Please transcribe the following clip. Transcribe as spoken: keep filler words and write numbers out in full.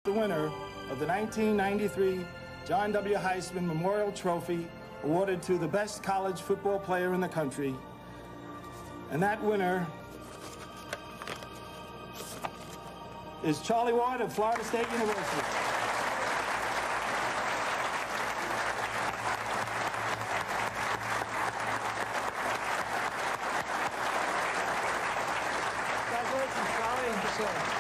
the winner of the nineteen ninety-three John W. Heisman Memorial Trophy, awarded to the best college football player in the country. And that winner is Charlie Ward of Florida State University. Congratulations, Charlie.